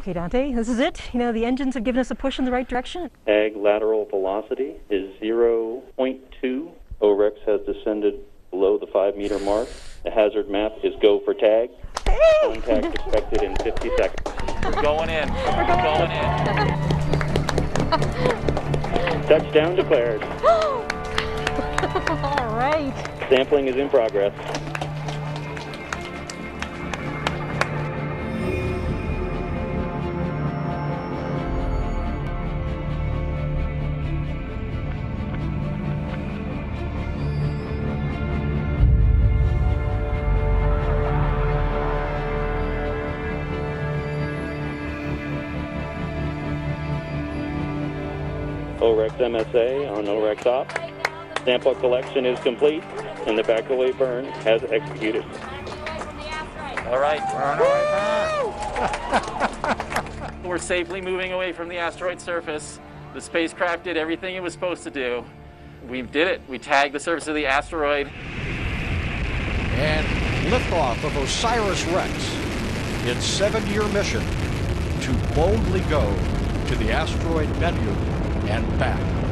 Okay, Dante, this is it. You know, the engines have given us a push in the right direction. Tag lateral velocity is 0.2. OREX has descended below the 5-meter mark. The hazard map is go for tag. Contact expected in 50 seconds. We're going in. We're going in. Touchdown declared. All right. Sampling is in progress. OREX MSA on OREX op. Sample collection is complete, and the back-away burn has executed. All right. We're safely moving away from the asteroid surface. The spacecraft did everything it was supposed to do. We did it. We tagged the surface of the asteroid. And liftoff of OSIRIS-REx, its 7-year mission to boldly go to the asteroid Bennu and back.